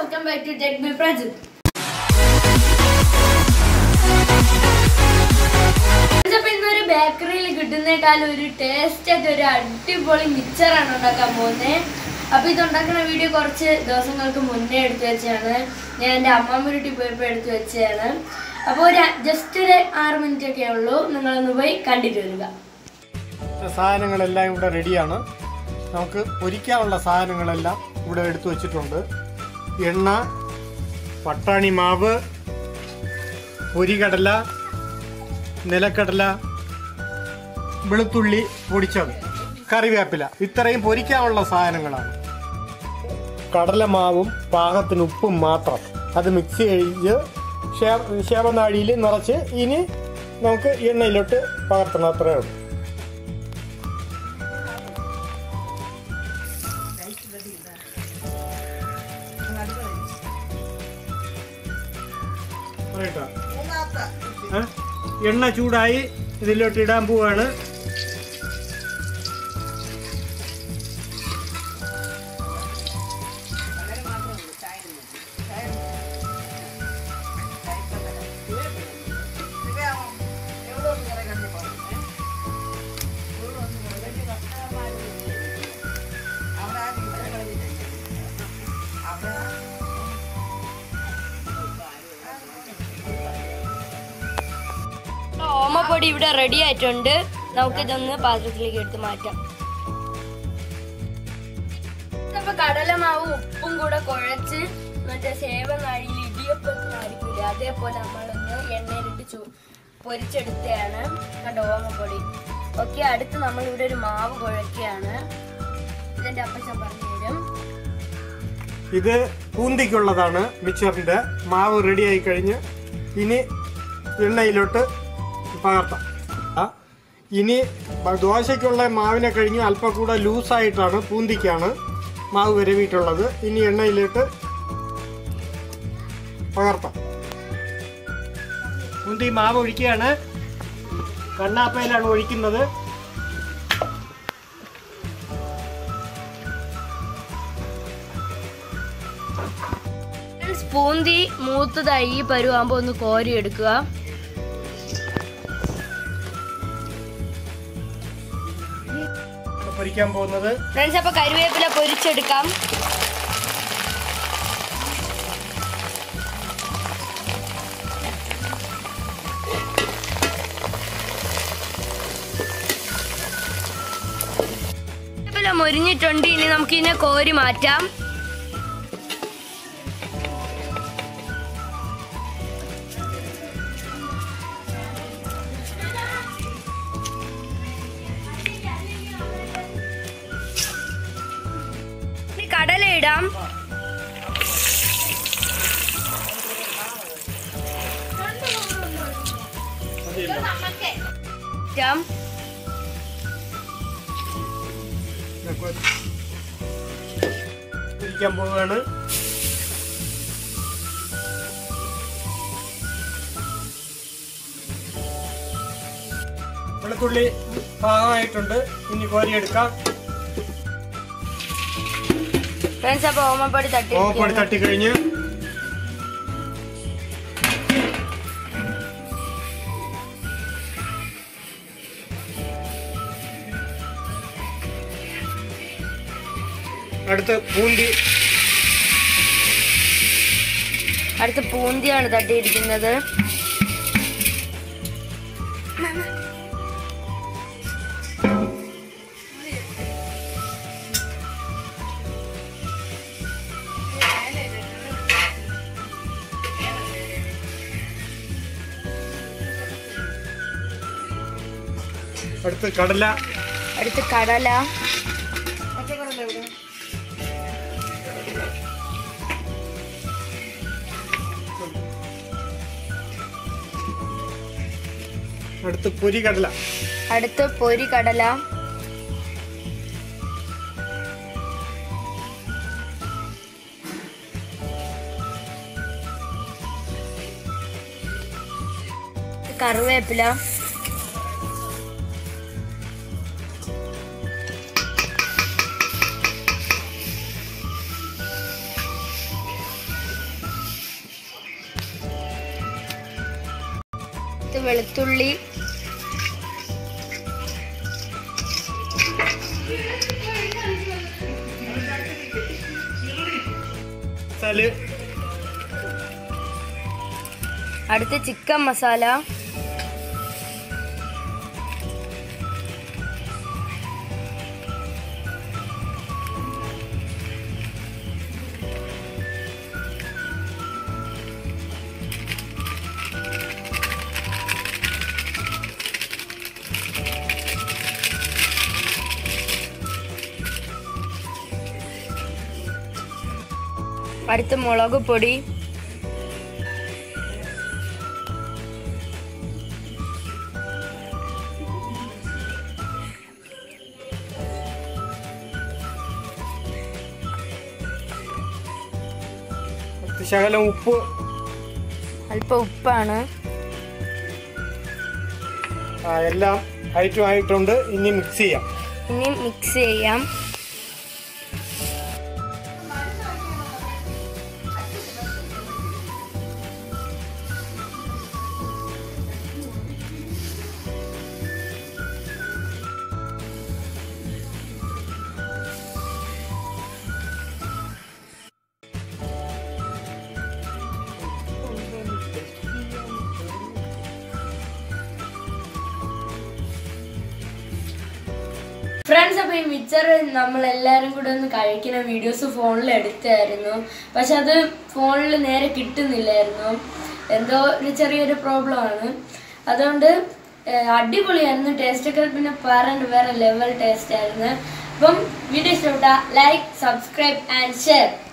welcome back to Tech with Pranjit. ഇന്നൊരു ബേക്കറിയിൽ കിട്ടുന്നേക്കാളും ഒരു ടേസ്റ്റ് ആയിട്ട് ഒരു അടിപൊളി മിക്സറാണ് ഉണ്ടാക്കാൻ പോകുന്നത്. അപ്പോൾ ഇതുണ്ടാക്കുന്ന വീഡിയോ കുറച്ച് ദിവസങ്ങൾക്ക് മുന്നേ എടുത്തു വെച്ചാണ്. ഞാൻ എൻ്റെ അമ്മമ്മ വീട്ടിൽ പോയപ്പോൾ എടുത്തു വെച്ചതാണ്. അപ്പോൾ ജസ്റ്റ് ഒരു 6 മിനിറ്റ് ഒക്കെ ഉള്ളൂ. നിങ്ങളൊന്ന് പോയി കണ്ടിട്ട് വരിക. സാധനങ്ങളെല്ലാം ഇവിടെ റെഡിയാണ്. നമുക്ക് പൊരിക്കാനുള്ള സാധനങ്ങളെല്ലാം ഇവിടെ എടുത്തു വച്ചിട്ടുണ്ട്. എണ്ണ, പട്ടാണി മാവ്, പൊരികടല, നിലക്കടല, വെളുത്തുള്ളി പൊടിച്ചത്, കറിവേപ്പില, ഇത്രയും പൊരിക്കാനുള്ള സാധനങ്ങളാണ്. കടലമാവും പാകത്തിന് ഉപ്പും മാത്രം. അത് മിക്സ് ചെയ്ത് ശേവനാഴിയിൽ നിറച്ച് ഇനി നമുക്ക് എണ്ണയിലോട്ട് പകർത്തണം. അത്രയേ ഉള്ളൂ. എണ്ണ ചൂടായി ഇതിലോട്ട് ഇടാൻ പോവാണ്. ഓമപ്പൊടി ഇവിടെ റെഡി ആയിട്ടുണ്ട്. നമുക്കിതൊന്ന് പാത്രത്തിലേക്ക് എടുത്ത് മാറ്റാം. അപ്പൊ കടലമാവും ഉപ്പും കൂടെ കുഴച്ച് മറ്റേ സേവനാഴിയിൽ ഇടിയപ്പത്തിനായിരിക്കില്ല, അതേപോലെ നമ്മളൊന്ന് എണ്ണയിലിട്ട് പൊരിച്ചെടുത്തതാണ്. കണ്ടോ ഓമപ്പൊടി. ഓക്കെ, അടുത്ത് നമ്മളിവിടെ ഒരു മാവ് കുഴക്കുകയാണ്. ഇതിന്റെ അപ്പച്ചൻ പറഞ്ഞു തരും. ഇത് പൂന്തിക്കുള്ളതാണ്. മിക്സറിന്റെ മാവ് റെഡി ആയി കഴിഞ്ഞ് ഇനി എണ്ണയിലോട്ട് പകർത്താം. ഇനി ദോശയ്ക്കുള്ള മാവിനെ കഴിഞ്ഞ് അല്പം കൂടെ ലൂസായിട്ടാണ് പൂന്തിക്കാണ് മാവ് വരവിയിട്ടുള്ളത്. ഇനി എണ്ണയിലോട്ട് പകർത്താം. പൂന്തി മാവ് ഒഴിക്കുകയാണ്. കണ്ണാപ്പയിലാണ് ഒഴിക്കുന്നത്. പൂന്തി മൂത്തതായി ഈ പരുവാകുമ്പോ ഒന്ന് കോരി എടുക്കുക. പൊരിക്കാൻ പോകുന്നത് ഫ്രണ്ട്സ്, അപ്പൊ കരുവേപ്പില പൊരിച്ചെടുക്കാം. കരുവേപ്പില മൊരിഞ്ഞിട്ടുണ്ട്. ഇനി നമുക്ക് ഇതിനെ കോരി മാറ്റാം. കടല ഇടാം. പൊരിക്കാൻ പോവുകയാണ്. വെളുത്തുള്ളി പാകമായിട്ടുണ്ട്. ഇനി കോരിയെടുക്കാം. ഫ്രണ്ട്സ്, അപ്പൊ ഓമപ്പൊടി തട്ടി കഴിഞ്ഞ് അടുത്ത് പൂന്തിയാണ് തട്ടിയിരിക്കുന്നത്. അടുത്ത് കടല. അടുത്ത് പൊരികടല. അടുത്ത് പൊരികടല. കറിവേപ്പില. അടുത്ത് വെളുത്തുള്ളി, അടുത്ത് ചിക്കൻ മസാല, അടുത്ത് മുളക് പൊടി, ശകലം ഉപ്പ്, അല്പം ഉപ്പാണ്. എല്ലാം ഐറ്റം ആയിട്ടുണ്ട്. ഇനി മിക്സ് ചെയ്യാം. ഫ്രണ്ട്സ്, അപ്പോൾ ഈ മിച്ചർ നമ്മളെല്ലാവരും കൂടെ ഒന്ന് കഴിക്കുന്ന വീഡിയോസ് ഫോണിൽ എടുത്തായിരുന്നു. പക്ഷെ അത് ഫോണിൽ നേരെ കിട്ടുന്നില്ലായിരുന്നു. എന്തോ ഒരു ചെറിയൊരു പ്രോബ്ലമാണ്. അതുകൊണ്ട് അടിപൊളിയായിരുന്നു. ടേസ്റ്റൊക്കെ പിന്നെ പറയാണ്ട് വേറെ ലെവൽ ടേസ്റ്റ് ആയിരുന്നു. അപ്പം വീഡിയോ ഇഷ്ടപ്പെട്ടാൽ ലൈക്ക്, സബ്സ്ക്രൈബ് ആൻഡ് ഷെയർ.